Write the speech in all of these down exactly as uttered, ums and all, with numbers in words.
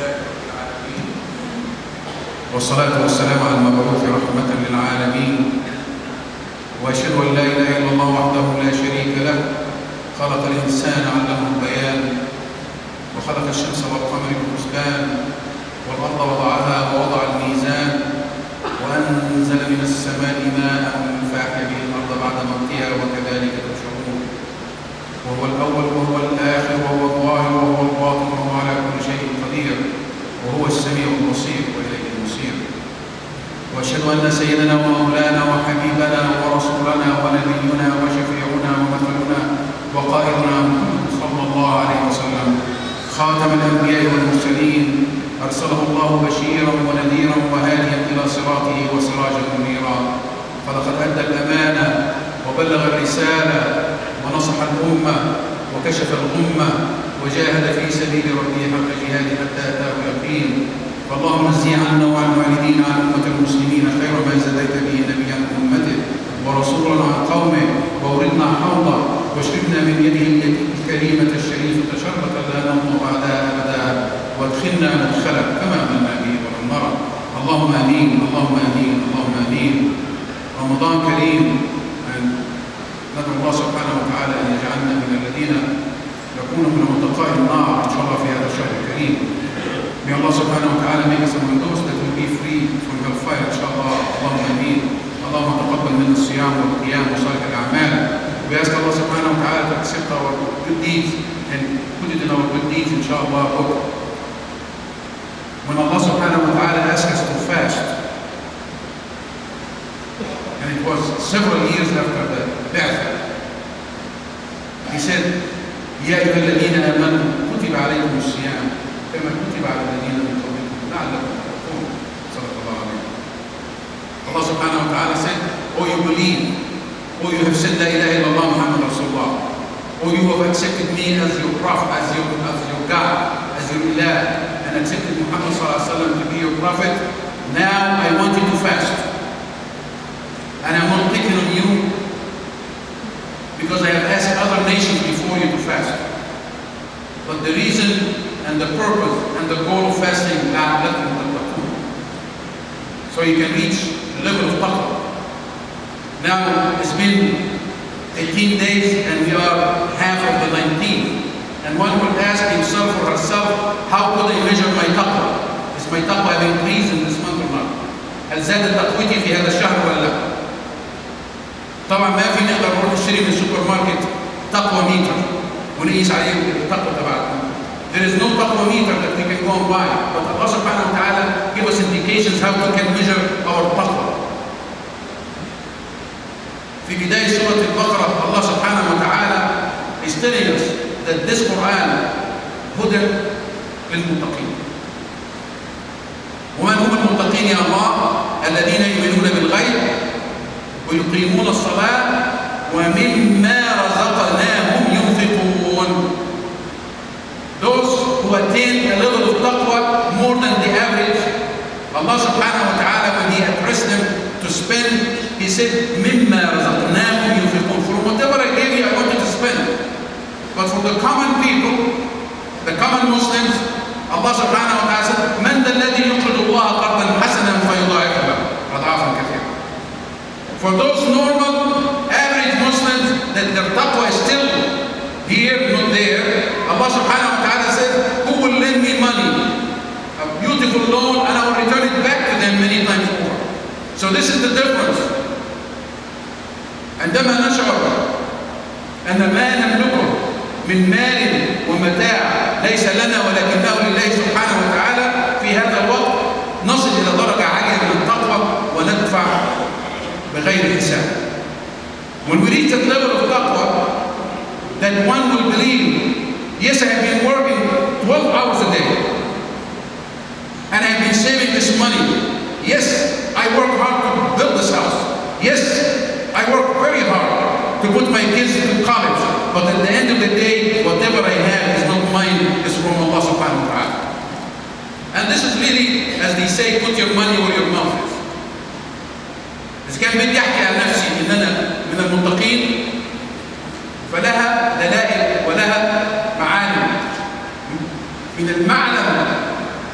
لله رب العالمين، والصلاة والسلام على المبعوث رحمة للعالمين، وأشهد أن لا إله إلا الله وحده لا شريك له، خلق الإنسان علمه البيان، وخلق الشمس والقمر بحسبان، والأرض وضعها ووضع الميزان، وأنزل من السماء ماء فأحيا به الأرض بعد موتها وكذلك تشركون. وهو الأول وهو الآخر وهو الظاهر وهو الباطن وهو على كل شيء قدير، وهو السميع البصير وإليه المصير. وأشهد أن سيدنا ومولانا وحبيبنا ورسولنا ونبينا وشفيعنا ومثلنا وقائدنا محمد صلى الله عليه وسلم خاتم الأنبياء والمرسلين، أرسله الله بشيرا ونذيرا وهاديا إلى صراطه وسراجا منيرا، فلقد أدى الأمانة وبلغ الرسالة ونصح الأمة وكشف الغمة وجاهد في سبيل ربه حق جهاده حتى أتاه اليقين. فاللهم اجزي عنا وعن والدينا عن أمة المسلمين خير ما زديت به نبيا عن أمته ورسولا عن قومه، وأوردنا حوضه واشربنا من يده الكريمة الشريفة شربة لا نظمأ بعدها أبدا، وادخلنا مدخلا كما أمنا به ولم نرى. اللهم آمين، اللهم آمين، اللهم آمين. رمضان كريم، ندعو الله سبحانه وتعالى أن يجعلنا من الذين يكونوا من متقاء النار إن شاء الله في هذا الشهر الكريم. May Allah subhanahu wa ta'ala make us among those that will be free from hellfire إن شاء الله. اللهم آمين. اللهم تقبل منا الصيام والقيام وصالح الأعمال. We ask Allah subhanahu wa ta'ala to accept our good deeds and put it in our good deeds إن شاء الله. When Allah subhanahu wa ta'ala asked us to fast, and it was several years after the Ba'th, He said, يا أيها الذين آمنوا كتب عليكم الصيام كما كتب على الذين من قبلكم لعلكم تتقون. صدق الله عليه. Allah subhanahu wa ta'ala said, "O you believe, O you have said La ilaha illallah Muhammad Rasulullah, O you have accepted me as your prophet, as your, as your God, as your ilah, and accepted Muhammad sallallahu alaihi wasallam to be your prophet. Now I want you to fast, and I'm not picking on you because I have asked other nations before you to fast. But the reason and the purpose and the goal of fasting, so you can reach the level of taqwa. Now it's been eighteen days and we are half of the nineteenth. And one would ask himself or herself, how could I measure my taqwa? Is my taqwa have increased in this month or not? هل زادت تقوتي في هذا الشهر ولا لا؟ طبعا ما في نقدر نروح نشتري من السوبر ماركت تقوى ميتر ونقيس عليه التقوى تبعنا. There is no taqwa meter that we can go and buy, but Allah subhanahu wa ta'ala give us indications how we can measure our taqwa. في بداية سورة البقرة Allah subhanahu wa ta'ala is telling us that this Quran هدى للمتقين. ومن هم المتقين يا الله؟ الذين يؤمنون بالغيب ويقيمون الصلاة ومما رزقناهم ينفقون. Those who attain a level of taqwa more than the average, Allah subhanahu wa ta'ala, when He addressed them to spend, He said, مِمَّا رَزَقْنَاهُمْ يُنْفِقُونَ. From whatever I gave you, I want you to spend. But for the common people, the common Muslims, Allah subhanahu wa ta'ala said, مَنْ ذَا الَّذِي يُقْرِضُ اللَّهَ قَرْضًا حَسَنًا فَيُضَاعِفُ لَهُ أَضْعَافًا كَثِيرًا. For those normal, average Muslims, that their taqwa is still here, not there, Allah subhanahu wa ta'ala says, who will lend me money, a beautiful loan, and I will return it back to them many times more. So this is the difference. عندما نشعر أن ما نملكه من مال ومتاع ليس لنا ولكنه لله سبحانه وتعالى، في هذا الوقت نصل إلى درجة عالية من التقوى وندفع بغير حساب. When we reach that level of taqwa, that one will believe, yes, I have been working twelve hours a day, and I have been saving this money. Yes, I work hard to build this house. Yes, I work very hard to put my kids to college. But at the end of the day, whatever I have is not mine, it's from Allah subhanahu wa ta'ala. And this is really, as they say, put your money where your mouth is. إذا كان بدي أحكي عن نفسي إن أنا من المتقين، فلها دلائل ولها معالم. من المعلم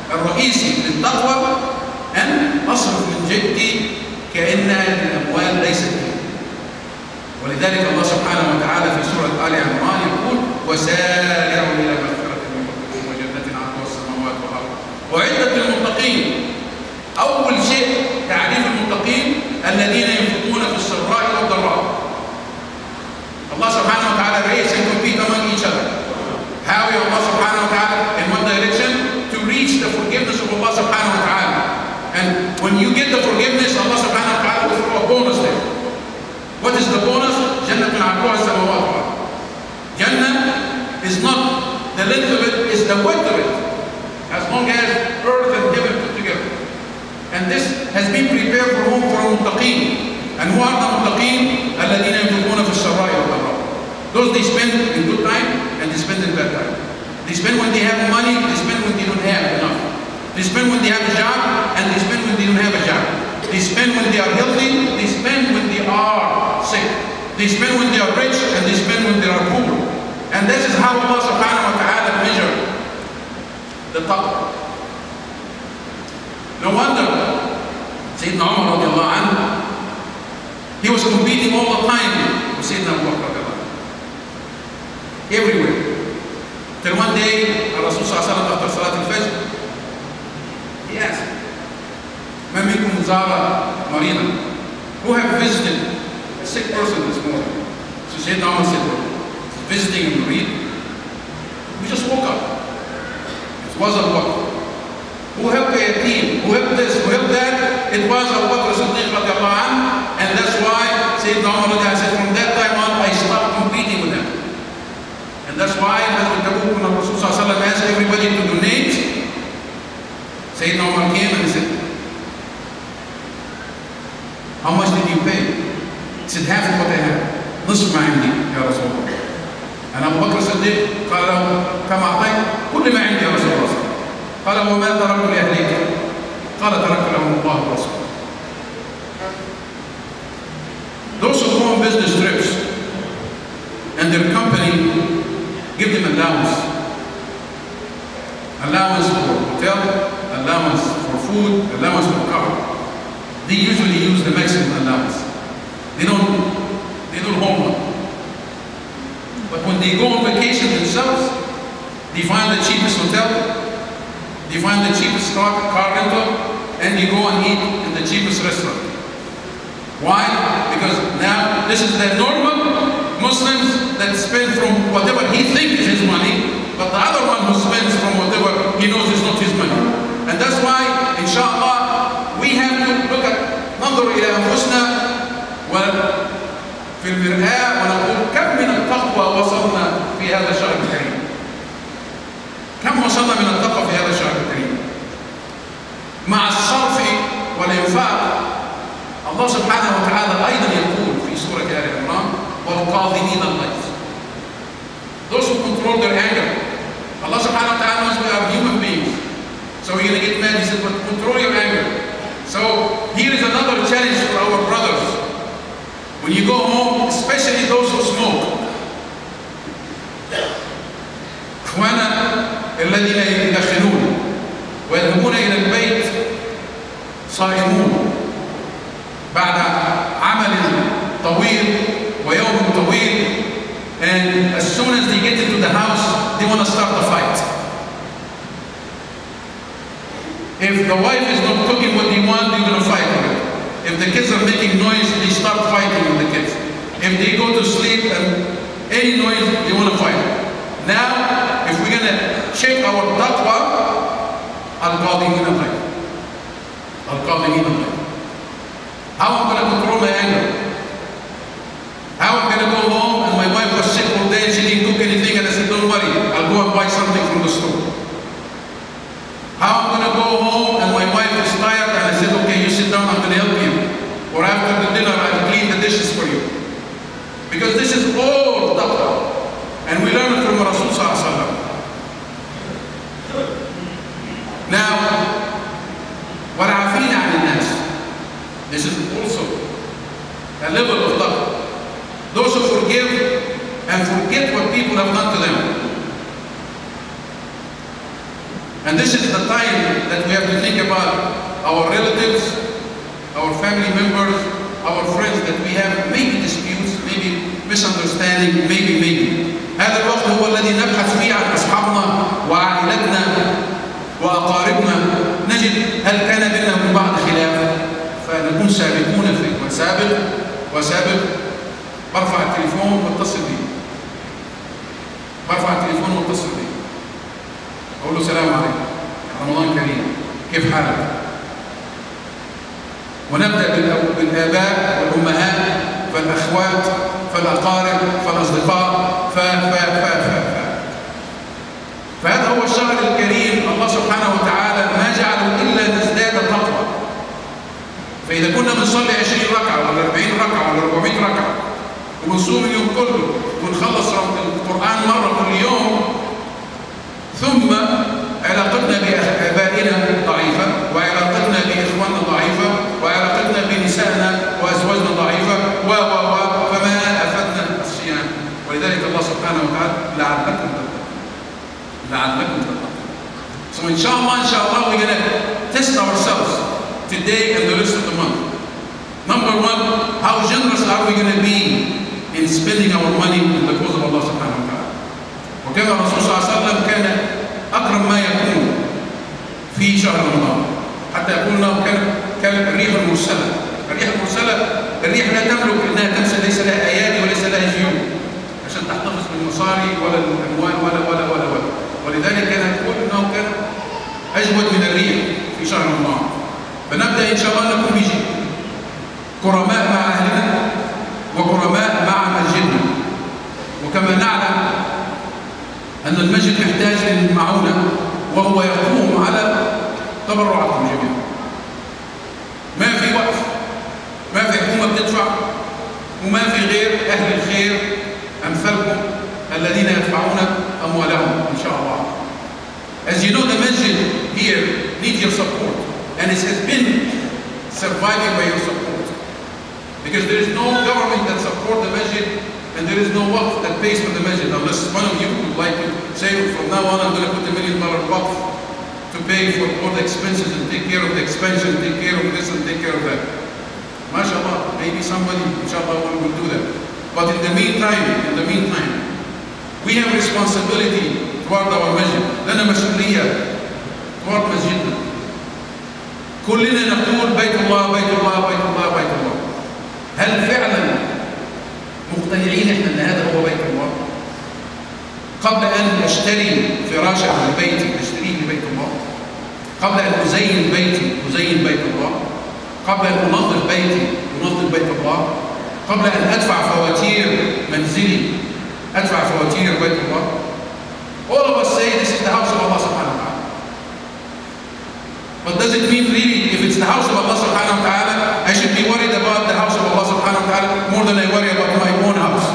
الرئيسي للتقوى أن أصرف من جدي كأن الأموال ليست لي. ولذلك الله سبحانه وتعالى في سورة آل عمران يقول: وسارعوا إلى مغفرة من ربكم وجنة عرضها السماوات والأرض أعدت للمتقين. أول شيء تعريف المتقين: الذين ينفقون في السراء والضراء. Allah subhanahu wa ta'ala raised and compete among each other. How will Allah subhanahu wa ta'ala in one direction to reach the forgiveness of Allah subhanahu wa ta'ala. And when you get the forgiveness, Allah subhanahu wa ta'ala will throw a bonus there. What is the bonus? Jannatun 'arduha as-samawat wal ard. Jannah is not the length of it, is the width of it. As long as earth and heaven put together. And this has been prepared for whom? For muttaqeen. And who are the muttaqeen? الذين ينفقون في السراء والضراء. Those they spend in good time and they spend in bad time. They spend when they have money, they spend when they don't have enough. They spend when they have a job and they spend when they don't have a job. They spend when they are healthy, they spend when they are sick. They spend when they are rich and they spend when they are poor. And this is how Allah subhanahu wa ta'ala measured the taqwa. No wonder Sayyidina Umar radiallahu anhu, he was competing all the time with Sayyidina Abu Bakr radiallahu anhu. Everywhere. Till one day, Rasul sallallahu alayhi wa sallam after Salat al-Fajr, he asked, "Man minkum zara marina?" Who have visited a sick person this morning? So Sayyidina Umar said, visiting a marid. We just woke up. It was Abu Bakr. Who helped the yatim? Who helped this? Who helped that? It was Abu Bakr Siddiq radiallahu anhu. And that's why Sayyidina Umar said, from that time on, I stopped competing with them. And that's why when Tabuk, when Rasul sallallahu alayhi wa sallam asked everybody to donate, Sayyidina Umar came and said, how much did you pay? He said, half of what I have. نصف ما عندي يا رسول الله. أنا أبو بكر الصديق قال له كم أعطيت؟ كل ما عندي يا رسول الله. قال وما تركت لأهليك؟ قال تركت لهم الله ورسوله. Those who go on business trips and their company give them allowance. Allowance for hotel, allowance for food, allowance for car. They usually use the maximum allowance. They don't, they don't homework. But when they go on vacation themselves, they find the cheapest hotel, they find the cheapest car, car rental, and they go and eat in the cheapest restaurant. Why? Because now this is the normal Muslims that spend from whatever he thinks is his money, but the other one who spends from whatever he knows is not his money. And that's why, inshallah, we have to look at ننظر إلى أنفسنا وفي المرآة ونقول كم من التقوى وصلنا في هذا الشهر الكريم؟ كم وصلنا من التقوى في هذا الشهر الكريم؟ مع الصرف والإنفاق. الله سبحانه وتعالى أيضا يقول في سورة آل عمران والقاظمين الغيظ. Those who control their anger. Allah subhanahu wa ta'ala knows we are human beings. So we're going to get mad. He said, but control your anger. So here is another challenge for our brothers. When you go home, especially those who smoke. إخوانا الذين يدخنون ويذهبون إلى البيت صائمون بعد عمل طويل ويوم طويل, and as soon as they get into the house, they want to start the fight. If the wife is not cooking what they want, they're going to fight with it. If the kids are making noise, they start fighting with the kids. If they go to sleep and any noise, they want to fight. Now, if we're going to check our taqwa, al-qadimin al-ghayb. Al-qadimin al-ghayb. How I'm going to control my anger? How I'm going to go home and my wife was sick all day and she didn't cook anything, and I said, don't worry, I'll go and buy something from the store. How I'm going to go home and my wife is tired and I said, okay, you sit down, I'm going to help you. Or after the dinner, I'll clean the dishes for you. Because this is all taqwa. And we learn it from Rasul sallallahu alaihi wasallam. Now, وَالْعَافِينَ عَنِ النَّاسِ. This is also a level of taqwa. Those who forgive and forget what people have done to them. And this is the time that we have to think about our relatives, our family members, our friends that we have maybe disputes, maybe misunderstanding, maybe maybe. هذا الوقت هو الذي نبحث فيه عن أصحابنا وعائلتنا وأقاربنا، نجد هل كان بيننا وبين بعض خلاف، فنكون سابقون في وسابق وسابق. برفع التليفون واتصل بي، برفع التليفون واتصل بي، أقول له السلام عليكم، رمضان كريم، كيف حالك؟ ونبدأ بالآباء والأمهات فالأخوات فالأقارب فالأصدقاء ف ف ف ف ف فهذا هو الشهر الكريم. الله سبحانه وتعالى ما جعله إلا نزداد تقوى. فإذا كنا بنصلي عشرين ركعة ولا أربعين ركعة ولا أربعمائة ركعة وبنصوم اليوم كله ونخلص القرآن مرة كل يوم، ثم علاقتنا بآبائنا ضعيفة، وعلاقتنا بإخواننا ضعيفة، وعلاقتنا بنسائنا وأزواجنا ضعيفة، و و و فما أفدنا الصيام. ولذلك الله سبحانه وتعالى لعلكم تتقون، لعلكم تتقون. So inshallah, inshallah, we're going to test ourselves today and the rest of the month. Number one, how generous are we going to be in spending our money in the cause of Allah subhanahu wa ta'ala. وكان الرسول صلى الله عليه وسلم كان أقرب ما يكون في شهر رمضان، حتى يقول انه كان كالريح المرسله. الريح المرسله الريح لا تملك انها تمشي، ليس لها ايادي وليس لها جيوب عشان تحتفظ بالمصاري ولا الاموال ولا ولا ولا ولا ولذلك كان يقول انه كان اجود من الريح في شهر رمضان. فنبدا ان شاء الله نكون بيجي كرماء مع اهلنا وكرماء مع مسجدنا. وكما نعلم ان المسجد يحتاج للمعونه، وهو يقوم على تبرعاتكم جميعا. ما في وقف، ما في حكومه بتدفع، وما في غير اهل الخير امثالكم الذين يدفعون اموالهم ان شاء الله. As you know, the masjid here needs your support, and it has been surviving by your support, because there is no government that supports the masjid, and there is no waqf that pays for the masjid, unless one of you would like to say, from now on I'm going to put a million dollar waqf to pay for all the expenses and take care of the expansion, take care of this and take care of that. MashaAllah, maybe somebody, inshallah, will, will do that. But in the meantime, in the meantime, we have responsibility toward our masjid. لنا مسؤولية toward مسجدنا. كلنا نقول بيت الله بيت الله بيت الله بيت الله. هل فعلا مقتنعين احنا ان هذا هو بيت الله؟ قبل أن أشتري فراشا لبيتي أشتريه لبيت الله، قبل أن أزين بيتي أزين بيت الله، قبل أن أنظف بيتي أنظف بيت الله، قبل أن أدفع فواتير منزلي أدفع فواتير بيت الله. All of us say this is the house of Allah subhanahu wa ta'ala. But does it mean really if it's the house of Allah subhanahu wa ta'ala, I should be worried about the house of Allah subhanahu wa ta'ala more than I worry about my own house?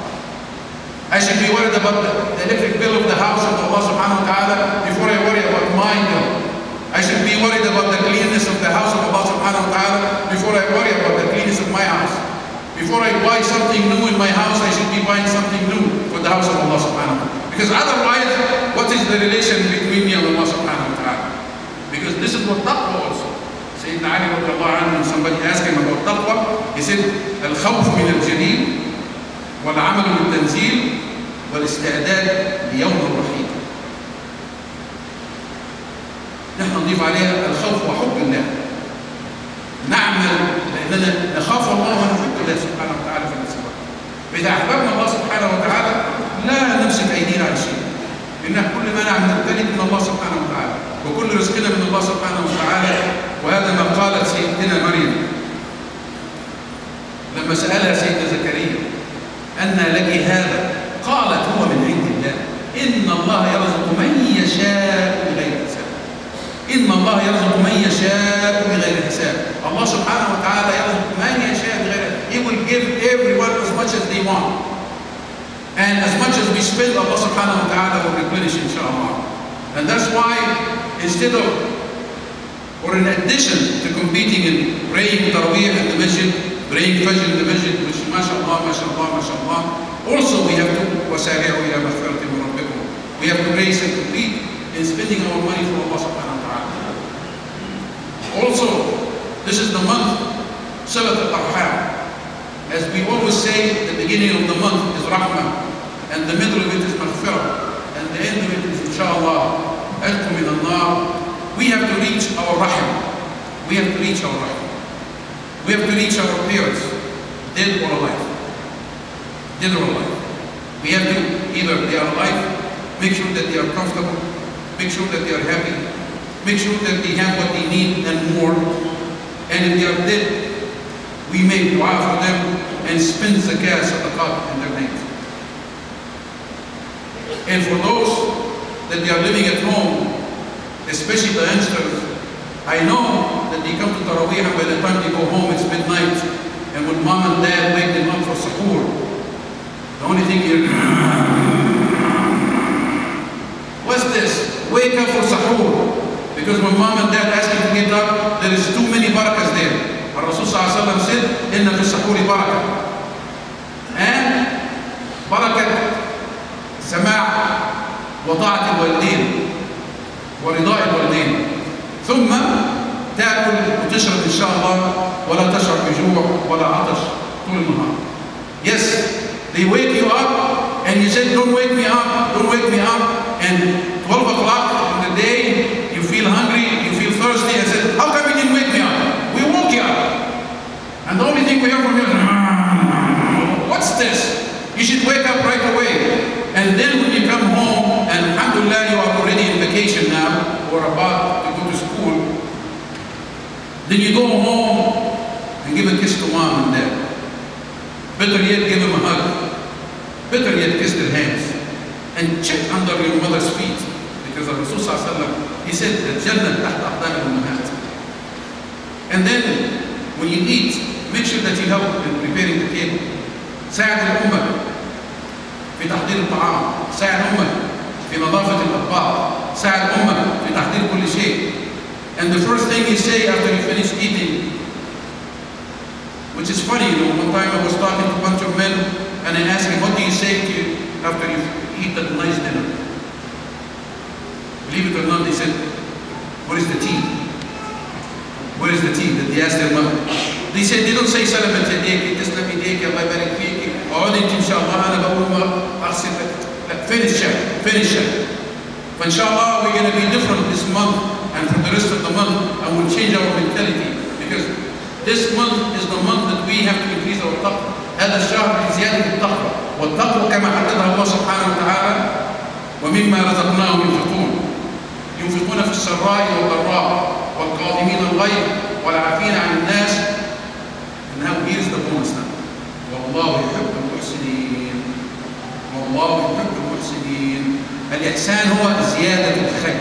I should be worried about the, the electric bill of the house of Allah subhanahu wa ta'ala before I worry about my bill. I should be worried about the cleanness of the house of Allah subhanahu wa ta'ala before I worry about the cleanness of my house. Before I buy something new in my house, I should be buying something new for the house of Allah subhanahu wa ta'ala. Because otherwise, what is the relation between me and Allah subhanahu wa ta'ala? Because this is what taqwa also. Sayyidina Ali radiallahu anhu, when somebody asked him about taqwa, he said, الخوف من الجليل والعمل بالتنزيل والاستعداد ليوم الرحيل. نحن نضيف عليها الخوف وحب الله. نعمل لأننا نخاف الله ونحب الله سبحانه وتعالى في الأسباب. فإذا أحببنا الله سبحانه وتعالى لا نمسك أيدينا عن شيء، لأن كل ما نعمل نمتلك من الله سبحانه وتعالى، وكل رزقنا من الله سبحانه وتعالى. وهذا ما قالت سيدتنا مريم لما سألها سيدنا زكريا أن لك هذا؟ قالت هو من عند الله، إن الله يرزق من يشاء بغير حساب. إن الله يرزق من يشاء بغير حساب. الله سبحانه وتعالى يرزق من يشاء بغير حساب. He will give everyone as much as they want. And as much as we spend, Allah subhanahu wa ta'ala will replenish, inshallah. And that's why instead of, or in addition to competing in praying Taraweeh in the masjid, praying Fajr in the masjid, which mashallah, mashallah, mashallah, also we have to وَسَارِعُوا إِلَى مَغْفِرَةٍ مِّن رَّبِّكُمْ. We have to raise and complete in spending our money for Allah subhanahu wa ta'ala. Also, this is the month, Salat al-Arham. As we always say, the beginning of the month is Rahmah, and the middle of it is Maghfirah, and the end of it is Inshallah, Adkum min al-Nar. We have to reach our Rahim. We have to reach our Rahim. We have to reach our parents, dead or alive. Dead or alive. We have to, either they are alive, make sure that they are comfortable, make sure that they are happy, make sure that they have what they need and more. And if they are dead, we make dua for them and spend zakah, sadaqat in their names. And for those that they are living at home, especially the youngsters, I know that they come to Taraweeh and by the time they go home it's midnight, and when mom and dad wake them up for suhoor, the only thing you what's this? Wake up for suhoor. Because when mom and dad ask you to get up, there is too many barakas there. Rasul sallallahu alaihi wasallam said, "Inna fi suhoori barakah." And barakat sama' wa ta'at al-walidain wa rida' al-walidain. ثم تأكل وتشرب إن شاء الله ولا تشعر بجوع ولا عطش طول النهار. Yes, they wake you up and you said, "Don't wake me up, don't wake me up." And twelve o'clock in the day, you feel hungry, you feel thirsty, and said, "How come you didn't wake me up? We woke you up." And the only thing we hear from you is, "What's this?" You should wake up right away. And then when you come home, and alhamdulillah, you are already in vacation now, or about to go to school, then you go home and give a kiss to mom and dad. Better yet, give them a hug. Better yet, kiss their hands. And check under your mother's feet. Because the Rasul sallallahu alaihi wasallam, he said, "Al-Jannah tahta aqdam al-ummahat." And then, when you eat, make sure that you help in preparing the table. ساعد الأمة في تحضير الطعام، ساعد الأمة في نظافة الأطباق، ساعد الأمة في تحضير كل شيء. And the first thing you say after you finish eating, which is funny, you know, one time I was talking to a bunch of men and I asked him, "What do you say to you after you eat that nice dinner?" Believe it or not, they said, "What is the tea? Where is the tea?" That they asked their mother. They said, they don't say "Salamat yadayki, taslam yadayki, Allah barik fiki, اقعدي انت ان شاء الله انا بقول ما اغسل لك." Finish it, finish it. But inshallah we're going to be different this month and for the rest of the month, and we'll change our mentality, because this month is the month that we have to increase our taqwa. هذا الشهر لزيادة التقوى، والتقوى كما حددها الله سبحانه وتعالى: "ومما رزقناهم ينفقون ينفقون في السراء والضراء والكاظمين الغيظ والعافين عن الناس." And now here's the bonus now. والله يحب المحسنين. والله يحب المحسنين. الإحسان هو زيادة الخير.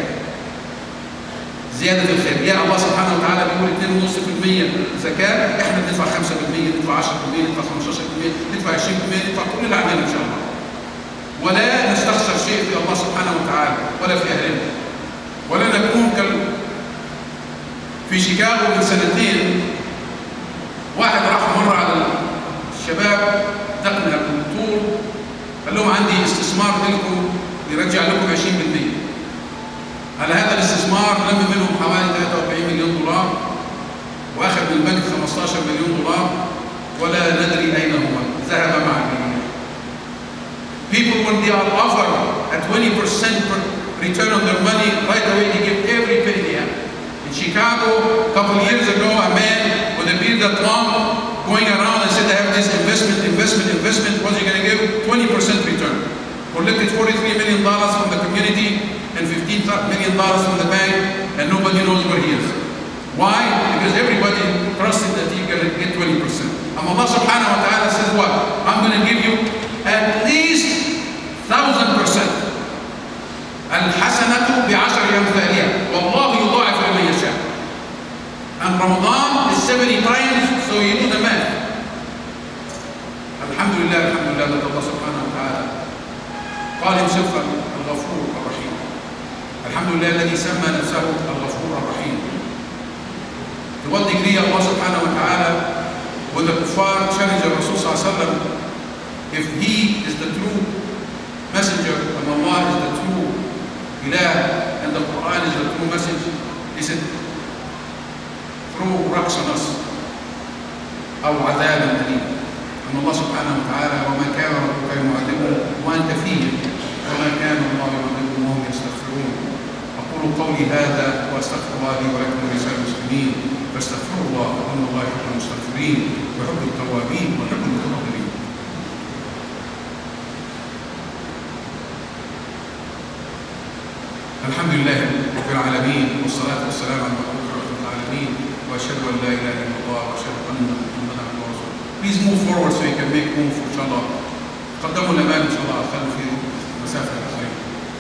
زيادة الخير. يا الله سبحانه وتعالى بيقول اثنين فاصلة خمسة بالمئة زكاة، احنا بندفع خمسة بالمئة، ندفع عشرة بالمئة، ندفع خمسة عشر بالمئة، ندفع عشرين بالمئة، ندفع كل اللي عندنا إن شاء الله. ولا نستخسر شيء في الله سبحانه وتعالى ولا في أهلنا. ولا نكون كال في شيكاغو من سنتين، واحد راح مرة على الشباب دقنا بالطول، قال لهم عندي استثمار لكم يرجع لكم عشرين بالمئة. على هذا الاستثمار لم منهم حوالي ثلاثة وأربعين مليون دولار، واخذ من البنك خمسة عشر مليون دولار، ولا ندري أين هو، ذهب مع المليون. People, when they are offered a twenty percent return on their money, right away they give every penny they have. In Chicago, a couple of years ago, a man with a beard that long going around and said, "I have this investment, investment, investment." What's he going to give? twenty percent return. Collected forty-three million dollars from the community and fifteen million dollars from the bank, and nobody knows where he is. Why? Because everybody trusted that he's going to get twenty percent. And Allah subhanahu wa ta'ala says what? "I'm going to give you at least thousand percent. الحسنة بعشر أمثالها والله يضاعف لمن يشاء." And Ramadan is seventy times, so you do the math. Alhamdulillah, alhamdulillah that Allah subhanahu wa ta'ala قال himself الغفور الرحيم. Alhamdulillah الذي سمى نفسه الغفور الرحيم. To what degree Allah subhanahu wa ta'ala, when the kuffar challenge Rasul sallallahu alaihi wasallam, if he is the true messenger and Allah is the true ilah, and the Quran is the true message, is it through rocks on us أو عذابا أليما. أن الله سبحانه وتعالى وما كان ربك معذبهم وأنت فيهم وما كان الله يعذبهم وهم يستغفرون. أقول قولي هذا وأستغفر الله لي ولكم ولسائر المسلمين فاستغفروا الله إن الله يحب المستغفرين ويحب التوابين ويحب المتطهرين. الحمد لله رب العالمين والصلاة والسلام على المبعوث رحمة العالمين وأشهد أن لا إله إلا الله وأشهد أن محمدا عبده ورسوله. Please move forward so you can make room for inshallah. قدموا الأمام إن شاء الله خلوا في مسافة قصيرة.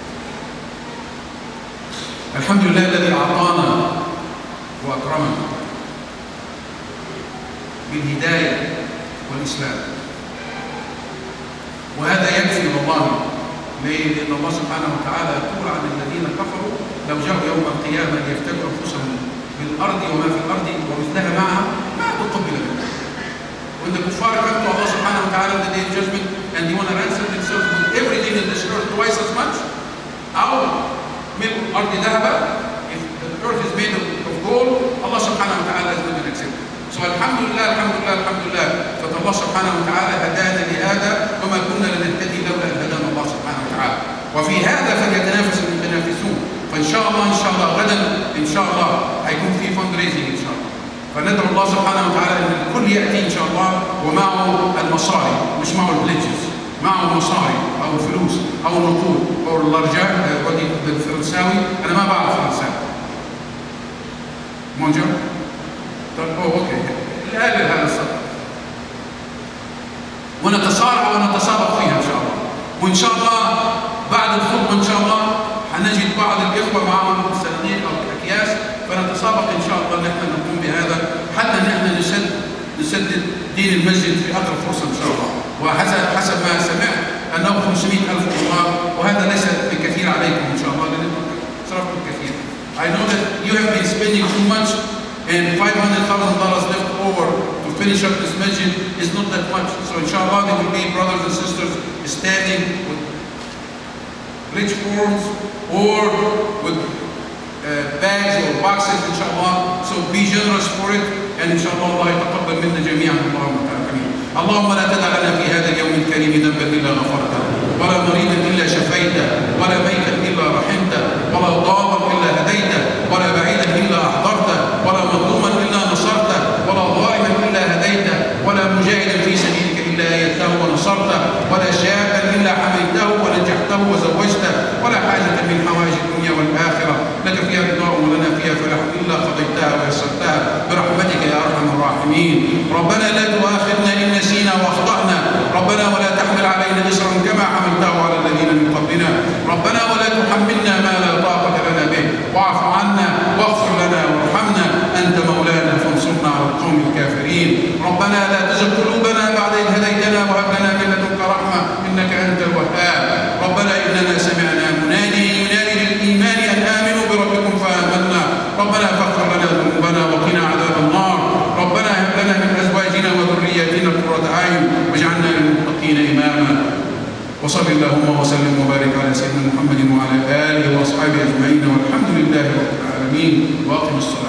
الحمد لله الذي أعطانا وأكرمنا بالهداية والإسلام، وهذا يكفي والله. ليه؟ لأن الله سبحانه وتعالى يقول عن الذين كفروا لو جاءوا يوم القيامة ليفتدوا أنفسهم بالأرض وما في الأرض ومثلها معها ما تقبل منهم. When the kuffar come to Allah subhanahu wa ta'ala in the day of judgment and they want to ransom themselves with everything in this earth twice as much, أو ملء الأرض ذهبا, if the earth is made of gold, Allah subhanahu wa ta'ala is not going to accept it. So alhamdulillah, alhamdulillah, alhamdulillah, that Allah subhanahu wa ta'ala هدانا لهذا وما كنا لنهتدي لولا أن هدانا الله سبحانه وتعالى. وفي هذا فليتنافس المتنافسون. فإن شاء الله إن شاء الله غدا إن شاء الله هيكون في فند ريزنج إن شاء الله. فندعو الله سبحانه وتعالى أن الكل يأتي إن شاء الله ومعه المصاري، مش معه البليتشز، معه المصاري أو الفلوس أو النقود أو الأرجاء. ودي بالفرنساوي أنا ما بعرف فرنساوي. مونجر؟ طيب أوكي. الآلة هذا الصدق. ونتصارع ونتسابق فيها إن شاء الله. وإن شاء الله بعد الخطبة إن شاء الله حنجد بعض الإخوة معهم صناديق أو أكياس، فنتسابق إن شاء الله نحن نقوم بهذا حتى نحن نسد نسدد دين المسجد في أقرب فرصة إن شاء الله. وحسب حسب ما سمعت أنه خمسمائة ألف دولار، وهذا ليس بكثير عليكم إن شاء الله لأنكم صرفتم كثير. I know that you have been spending too much and five hundred thousand dollars left over to finish up this masjid is not that much. So inshallah there will be brothers and sisters standing with rich forms or with uh, bags or boxes inshallah. So be generous for it and inshallah Allah يتقبل منا جميعا. اللهم آمين. اللهم لا تدع لنا في هذا اليوم الكريم ذنبا إلا غفرته ولا مريضا إلا شفيته ولا ميتا إلا رحمته ولا ضالا إلا هديته ولا بعيدا إلا أحضرته ولا مظلوما إلا نصرته ولا ظالما إلا هديته ولا مجاهدا في سبيلك إلا أيدته ونصرته ولا شابا إلا حميته ونجحته وزوجته ولا حاجة من حوائج الدنيا والآخرة لك فيها رضا ولنا فيها فلاح إلا قضيتها ويسرتها برحمتك يا أرحم الراحمين. ربنا لا تؤاخذنا إن نسينا وأخطأنا، ربنا ولا تحمل علينا إصرا كما حملته على الذين من قبلنا، ربنا ولا تحملنا ما لا طاقة لنا به واعف عنا واغفر لنا وارحمنا أنت مولانا فانصرنا على القوم الكافرين. ربنا لا تزغ قلوبنا بعد إذ هديتنا وهب لنا من لدنك رحمة إنك أنت الوهاب. ربنا إننا سمعنا منادي ينادي للإيمان أن آمنوا بربكم فآمنا، ربنا فاغفر لنا ذنوبنا وقنا عذاب النار. ربنا هب لنا من أزواجنا وذرياتنا قرة أعين واجعلنا للمتقين إماما. وصل اللهم وسلم وبارك على سيدنا محمد وعلى آله وأصحابه أجمعين والحمد لله رب العالمين. وأقم الصلاة.